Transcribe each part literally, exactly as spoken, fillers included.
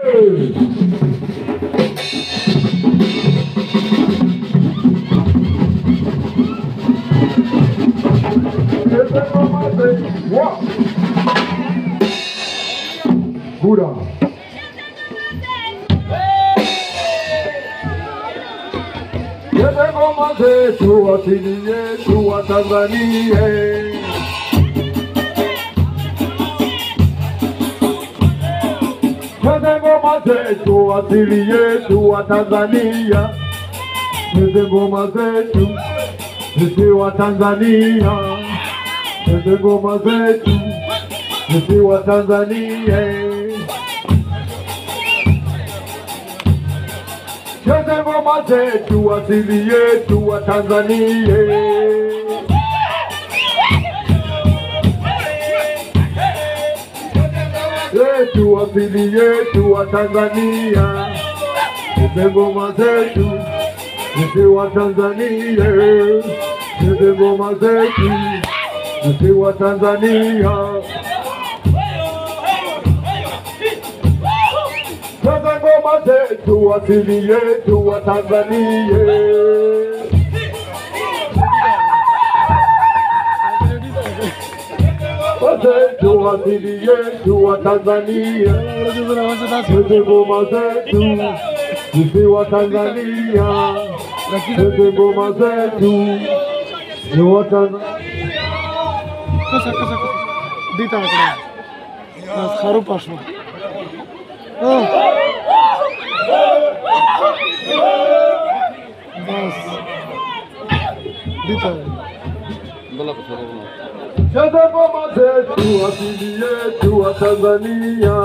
Buddha. Yete ngoma zetu asili yetu wa Tanzania. Yete ngoma zetu asili yetu wa Tanzania. Yete ngoma zetu sisi wa Tanzania. Yete ngoma zetu sisi wa Tanzania. Yete ngoma zetu asili yetu wa Tanzania. Yetu asili yetu wa Tanzania. Yete ngoma zetu sisi wa Tanzania. Yete ngoma zetu sisi wa Tanzania. Yete ngoma zetu asili yetu wa Tanzania. Zetu asili yetu wa Tanzania. Yete ngoma zetu sisi wa Tanzania. Yete ngoma zetu ni wa Tanzania. Kasa kasa kasa. Dita kena. Nas haru pasmo. Oh. Bas. Dita. Bola pasmo. Yete ngoma zetu asili yetu wa Tanzania.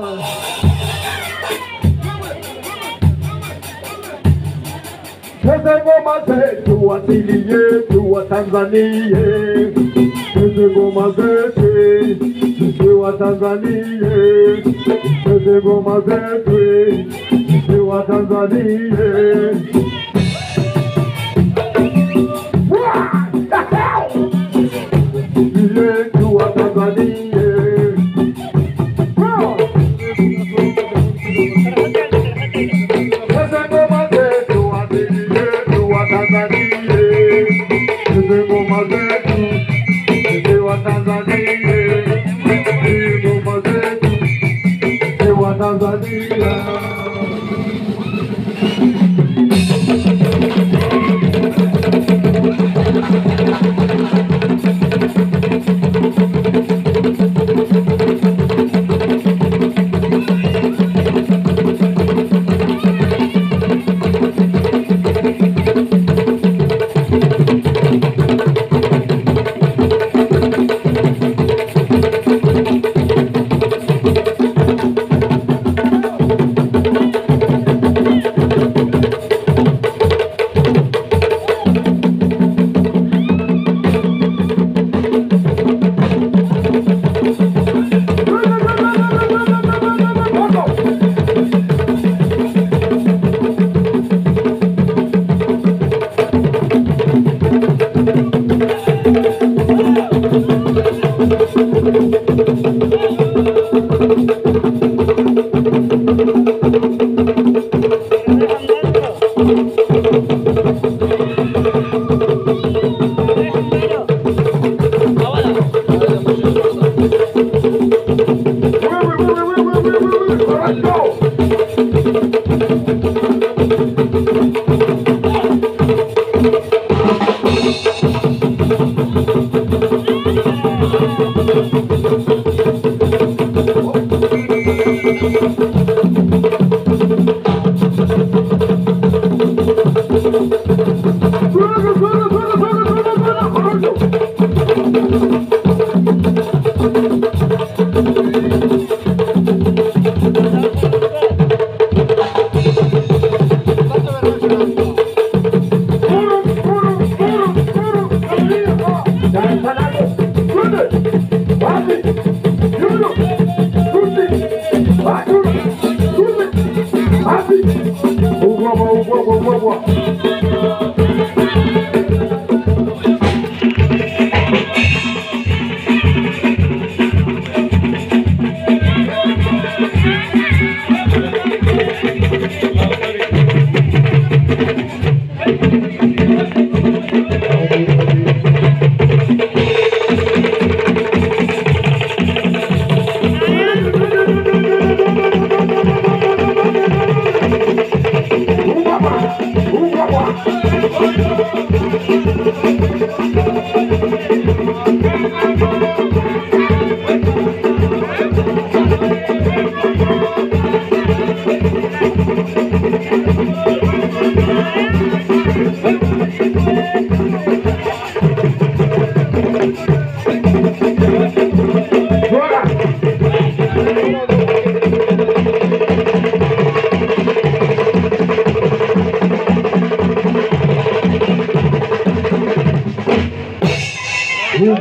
Yete ngoma zetu asili yetu wa Tanzania. Yete ngoma zetu sisi wa Tanzania. Yete ngoma zetu sisi wa Tanzania. Yetu wa Tanzania. Yete ngoma zetu asili yetu wa Tanzania. Yete ngoma zetu sisi wa Tanzania. Yete ngoma zetu sisi wa Tanzania.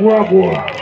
kumwagwa.